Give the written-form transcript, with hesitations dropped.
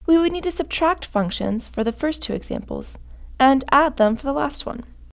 we would need to subtract functions for the first two examples and add them for the last one.